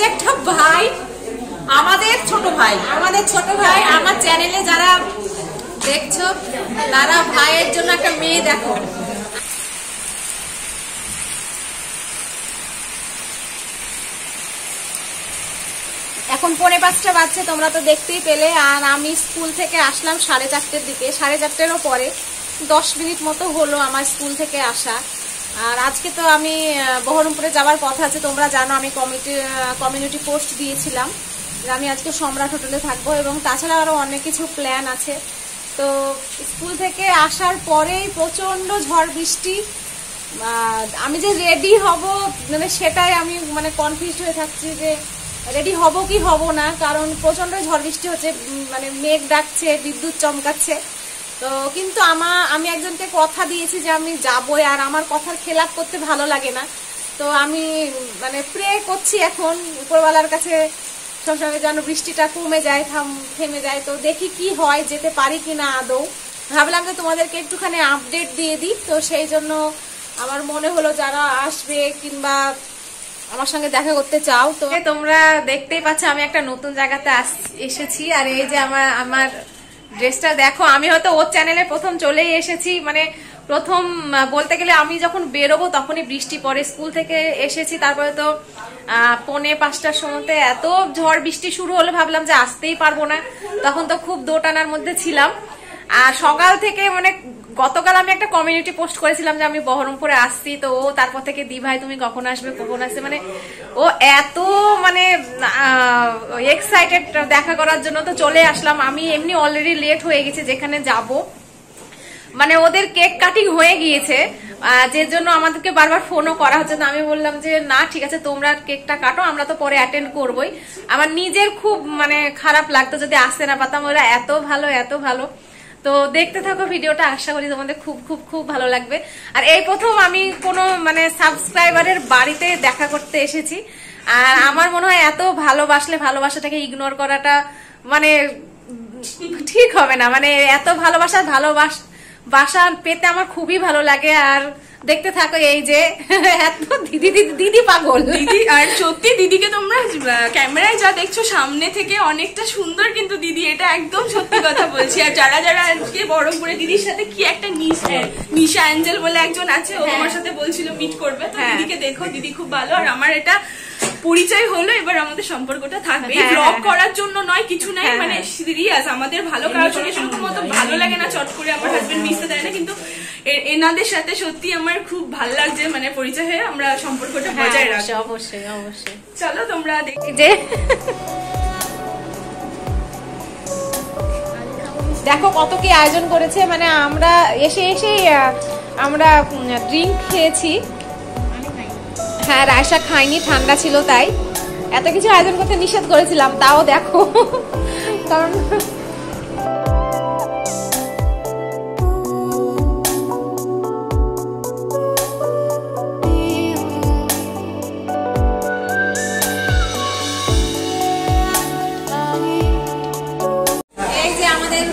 হচ্ছে একটা ভাই, আমাদের ছোট ভাই আমার চ্যানেলে যারা দেখছো তারা ভাইয়ের জন্য একটা মেয়ে দেখো। এখন 4:45 বাজছে, তোমরা তো দেখতেই পেলে। আর আমি স্কুল থেকে আসলাম 4:30টার দিকে, 4:30টারও পরে 10 মিনিট মতো হলো আমার স্কুল থেকে আসা। আর আজকে তো আমি বহরমপুরে যাওয়ার কথা আছে, তোমরা জানো আমি কমিউনিটি পোস্ট দিয়েছিলাম যে আমি আজকে সম্রাট হোটেলে থাকবো, এবং তাছাড়া আরো অনেক কিছু প্ল্যান আছে। তো স্কুল থেকে আসার পরেই প্রচন্ড ঝড় বৃষ্টি, আমি যে রেডি হব মানে সেটাই আমি মানে কনফিউজড হয়ে থাকছি যে রেডি হব কি হব না, কারণ প্রচন্ড ঝড় বৃষ্টি হচ্ছে, মানে মেঘ ডাকছে, বিদ্যুৎ চমকাচ্ছে। তো কিন্তু আমি একজনকে কথা দিয়েছি যে আমি যাবই, আর আমার কথার খেলাপ করতে ভালো লাগে না। তো আমি মানে প্রে করছি এখন উপরওয়ালার কাছে সবসময় যেন বৃষ্টিটা কমে যায়, থেমে যায়। তো দেখি কি হয়, যেতে পারি কিনা আদৌ। ভাবলাম যে তোমাদেরকে একটুখানি আপডেট দিয়ে দিই। তো সেই জন্য আমার মনে হলো যারা আসবে কিংবা আমার সঙ্গে দেখা করতে চাও, তো তোমরা দেখতেই পাচ্ছ আমি একটা নতুন জায়গাতে এসেছি। আর এই যে আমার ড্রেসটা দেখো, আমি হয়তো ওর চ্যানেলে প্রথম চলেই এসেছি, মানে প্রথম বলতে গেলে আমি যখন বেরোবো তখনই বৃষ্টি পড়ে। স্কুল থেকে এসেছি, তারপরে তো 4:45টার সময়তে এত ঝড় বৃষ্টি শুরু হলো, ভাবলাম যে আসতেই পারবো না। তখন তো খুব দোটানার মধ্যে ছিলাম। আর সকাল থেকে মানে গতকাল আমি একটা কমিউনিটি পোস্ট করেছিলাম যে আমি বহরমপুরে আসছি, তো ও তারপর থেকে দি ভাই তুমি কখন আসবে, মানে ও এত মানে এক্সাইটেড দেখা করার জন্য। তো চলে আসলাম, আমি এমনি অলরেডি লেট হয়ে গেছি যেখানে যাব, মানে ওদের কেক কাটিং হয়ে গিয়েছে, যে জন্য আমাদেরকে বারবার ফোনও করা হচ্ছে। না আমি বললাম যে না ঠিক আছে তোমরা কেকটা কাটো, আমরা তো পরে অ্যাটেন্ড করবোই। আমার নিজের খুব মানে খারাপ লাগতো যদি আসতে না পারতাম, ওরা এত ভালো। তো দেখতে থাকো ভিডিওটা, আশা করি তোমাদের খুব খুব খুব ভালো লাগবে। আর এই প্রথম আমি কোনো মানে সাবস্ক্রাইবারের বাড়িতে দেখা করতে এসেছি। আর আমার মনে হয় এত ভালোবাসলে ভালোবাসাটাকে ইগনোর করাটা মানে ঠিক হবে না, মানে এত ভালোবাসা পেতে আমার খুবই ভালো লাগে। আর দেখতে থাকো, এই যে এত দিদি পাগল দিদি। আর সত্যি দিদিকে তোমরা ক্যামেরায় যা দেখছো সামনে থেকে অনেকটা সুন্দর, কিন্তু দিদি এটা একদম সত্যি কথা বলছি। আর যারা আজকে বহরমপুরে দিদির সাথে কি একটা নিশা অ্যাঞ্জেল বলে একজন আছে, ও আমার সাথে বলছিল মিট করবে, তো দিদিকে দেখো, দিদি খুব ভালো। আর আমার এটা পরিচয় হলো, এবার আমাদের সম্পর্কটা থাকবে। ব্লগ করার জন্য নয়, কিছু নাই, মানে সিরিয়াস আমাদের ভালো কারোর সঙ্গে প্রথমত ভালো লাগে না, চট করে আমার হাজবেন্ড মিশতে দেয় না, কিন্তু এনাদের সাথে সত্যি আমার খুব ভালো লাগছে, মানে পরিচয় হয়ে আমরা সম্পর্কটা বজায় রাখি। অবশ্যই। চলো তোমরা যে দেখো কত কি আয়োজন করেছে, মানে আমরা এসেই আমরা ড্রিঙ্ক খেয়েছি। হ্যাঁ, রায়সা খাইনি, ঠান্ডা ছিল তাই। এত কিছু আয়োজন করতে নিষেধ করেছিলাম, তাও দেখো। কারণ এই যে আমাদের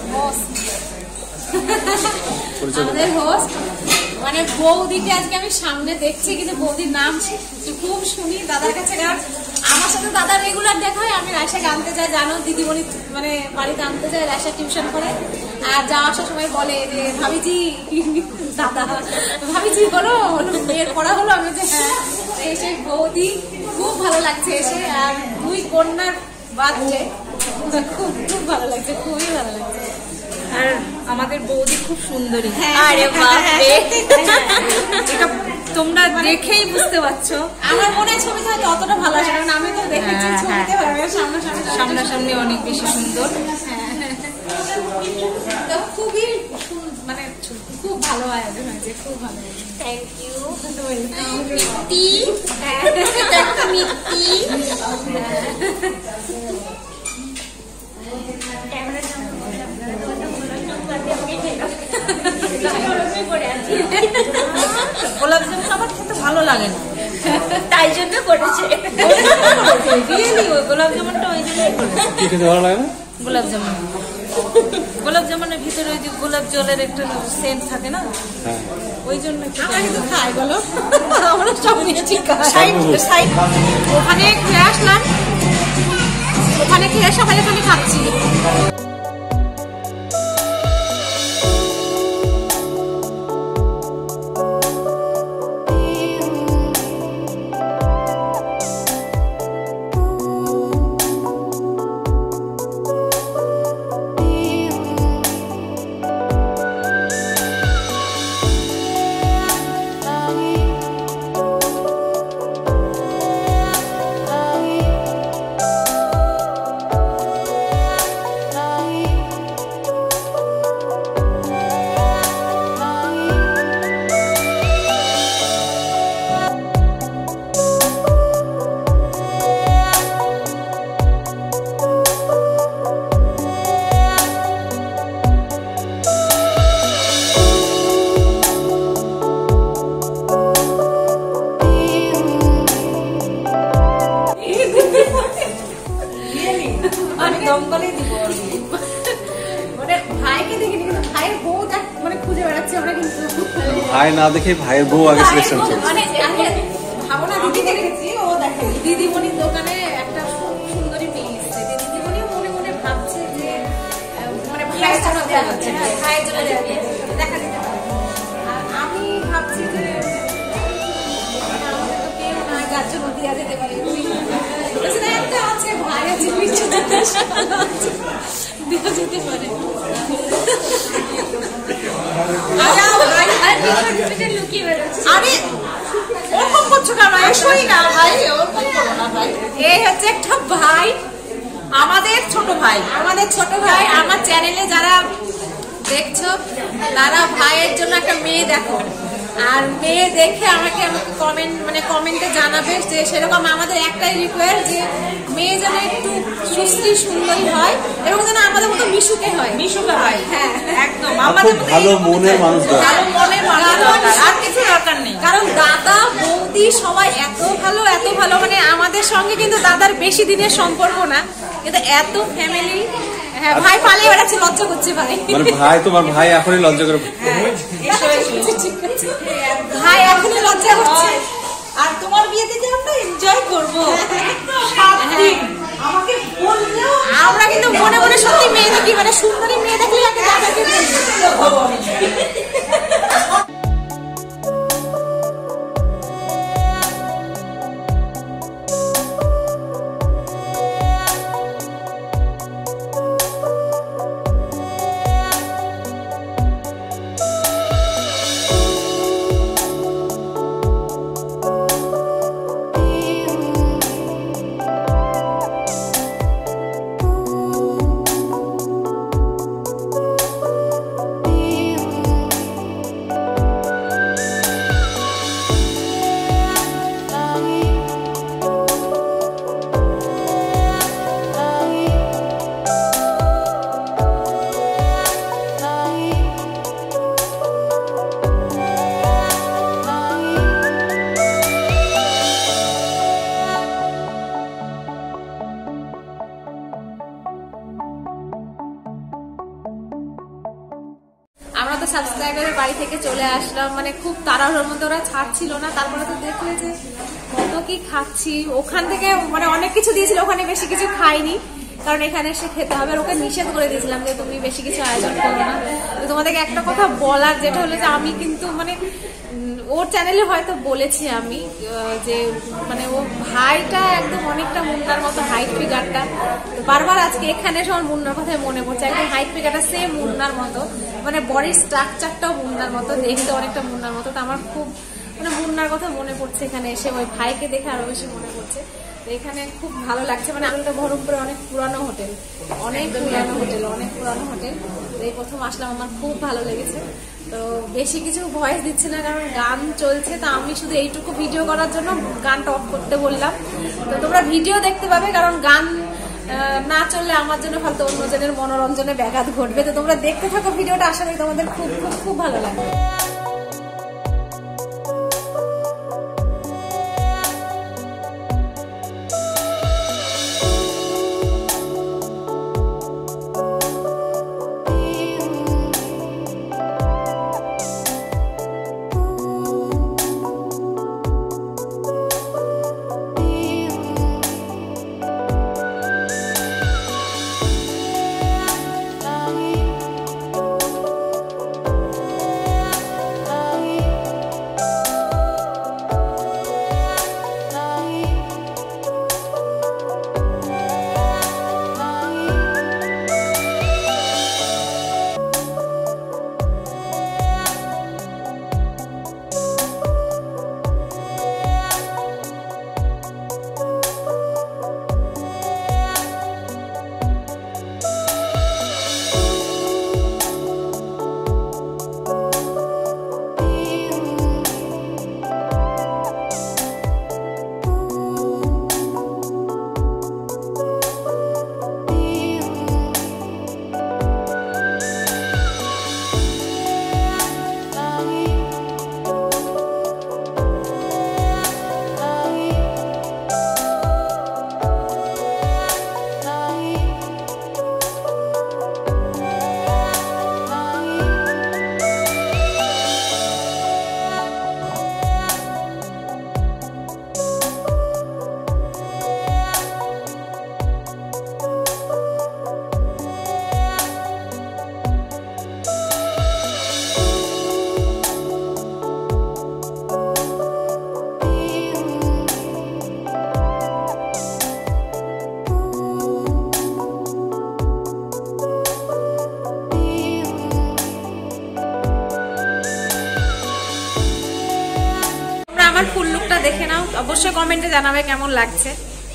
হোস্ট মানে বৌদিকে আজকে আমি সামনে দেখছি, কিন্তু বৌদির নাম খুব শুনি দাদার কাছে। কারণ আমার সাথে দাদা রেগুলার দেখা হয়, আমি রায়সাকে আনতে যাই, জানো দিদিমণি মানে বাড়িতে আনতে যাই, রায়সা টিউশন করে। আর যাওয়া আসার সময় বলে যে ভাবিজি বলো বিয়ের পড়া হলো, আমি যে হ্যাঁ। এসে বৌদি খুব ভালো লাগছে এসে, আর 2 কন্যার বাচ্চা, খুব ভালো লাগছে, খুবই ভালো লাগছে। আর আমাদের বৌদি খুব সুন্দরী। আরে বাপরে, এটা তোমরা দেখেই বুঝতে পারছো। আমার মনে হয় ছবিতে হয়তো অতটা ভালো আসে, কারণ আমি তো দেখেছি ছবিতে, সামনাসামনি অনেক বেশি সুন্দর। খুবই মানে খুব ভালো আয়োজন হয়েছে, খুব ভালো। থ্যাংক ইউ গোলাপ জামুন আমার খেতে ভালো লাগে না, তাই জন্য করেছে। গোলাপ জামুনটা ওই জন্যই করেছে। ভালো লাগে না গোলাপ জামুন গোলাপ জামুনের ভিতরে ওই যে গোলাপ জলের একটা সেন্ট থাকে না, ওই জন্য আমরা কিন্তু খাই বলো, আমরা সব মিষ্টি খাই। ওখানে খেয়ে আসলাম, ওখানে খেয়ে সবাই এখানে খাচ্ছি। ভাই না দেখে ভাইয়ের বউ আগে সিলেকশন চলছে। ভাবো না, দিদি দেখেছি, ও দেখে দিদিমণির দোকানে একটা সুন্দরী মেয়ে এসেছে, দিদিমণি মনে মনে ভাবছে যে মানে ভাইয়ের জন্য দেওয়া হচ্ছে, ভাইয়ের জন্য দেখা যেতে পারে। আর আমি ভাবছি যে আমাদের তো কেউ না, যার জন্য দেওয়া যেতে পারে। একটা আছে, ভাই আছে, দেওয়া যেতে পারে। আরে ওরকম করছো কেন? এসোই না ভাই, ওরকম করো না ভাই। এই হচ্ছে একটা ভাই, আমাদের ছোট ভাই, আমাদের ছোট ভাই। আমার চ্যানেলে যারা দেখছো তারা ভাইয়ের জন্য একটা মেয়ে দেখো, আর মেয়ে দেখে আমাকে কমেন্টে জানাবে যে সেরকম আমাদের একটাই রিকোয়েস্ট যে মেয়ে যেন একটু সুশ্রী সুন্দরী হয় এবং যেন আমাদের মতো মিশুকে হয়। হ্যাঁ একদম, আমাদের মতো ভালো মনের মানুষ দরকার, আর কিছু দরকার নেই। কারণ দাদা বৌদি সবাই এত ভালো, মানে আমাদের সঙ্গে কিন্তু দাদার বেশি দিনের সম্পর্ক না, কিন্তু এত ফ্যামিলি। হ্যাঁ ভাই পালিয়ে বেড়াচ্ছে, লজ্জা করছে ভাই। মানে ভাই, তোমার ভাই এখনই লজ্জা করে, ভাই এখনই লজ্জা করছে। আর তোমার বিয়ে দিতে আমরা এনজয় করবো। আমাকে বললেও আমরা কিন্তু মনে মনে সত্যি মেয়ে দেখি, মানে সুন্দরী মেয়ে দেখলে আগে দাদাকে সাবস্ক্রাইবারের বাড়ি থেকে চলে আসলাম, মানে খুব তাড়াহুড়োর মধ্যে, ওরা ছাড়ছিল না। তারপরে তো দেখলে যে কত কি খাচ্ছি, ওখান থেকে মানে অনেক কিছু দিয়েছিল, ওখানে বেশি কিছু খাইনি কারণ এখানে এসে খেতে হবে। আর ওকে নিষেধ করে দিয়েছিলাম যে তুমি বেশি কিছু আয়োজন করো না। তো তোমাদেরকে একটা কথা বলার যেটা হলো যে আমি কিন্তু মানে ওর চ্যানেলে হয়তো বলেছি আমি যে মানে ও ভাইটা একদম অনেকটা মুন্নার মতো, হাইট ফিগারটা। বারবার আজকে এখানে এসে আমার মুন্নার কথাই মনে পড়ছে, একদম হাইট ফিগারটা সেম মুন্নার মতো, মানে বডির স্ট্রাকচারটাও মুন্নার মতো, দেখতে অনেকটা মুন্নার মতো। তো আমার খুব মানে মুন্নার কথা মনে পড়ছে এখানে এসে, ওই ভাইকে দেখে আরো বেশি মনে পড়ছে। এখানে খুব ভালো লাগছে, মানে আমাদের বহরমপুরে অনেক পুরানো হোটেল, অনেক পুরানো হোটেল। এই প্রথম আসলাম, আমার খুব ভালো লেগেছে। তো বেশি কিছু ভয়েস দিচ্ছে না কারণ গান চলছে, তো আমি শুধু এইটুকু ভিডিও করার জন্য গানটা অফ করতে বললাম। তো তোমরা ভিডিও দেখতে পাবে, কারণ গান না চললে আমার জন্য ফালতু অন্যজনের মনোরঞ্জনে ব্যাঘাত ঘটবে। তো তোমরা দেখতে থাকো ভিডিওটা, আশা করি তোমাদের খুব খুব খুব ভালো লাগবে। ভিডিওটা দেখে নাও, অবশ্যই কমেন্টে জানাবে কেমন লাগছে।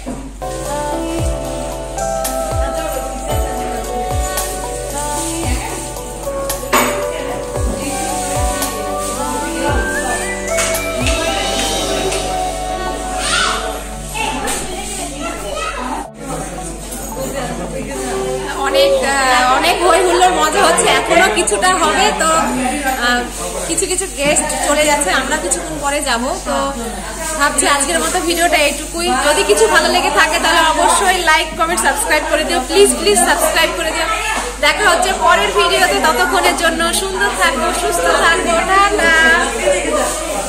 অনেক হই হুল্লোর মজা হচ্ছে, এখনো কিছুটা হবে। তো কিছু কিছু গেস্ট চলে যাচ্ছে, আমরা কিছুক্ষণ পরে যাব। তো ভাবছি আজকের মতো ভিডিওটা এইটুকুই। যদি কিছু ভালো লেগে থাকে তাহলে অবশ্যই লাইক কমেন্ট সাবস্ক্রাইব করে দিও, প্লিজ প্লিজ সাবস্ক্রাইব করে দিও। দেখা হচ্ছে পরের ভিডিওতে, ততক্ষণের জন্য সুন্দর থাকবো, সুস্থ থাকবো, টাটা।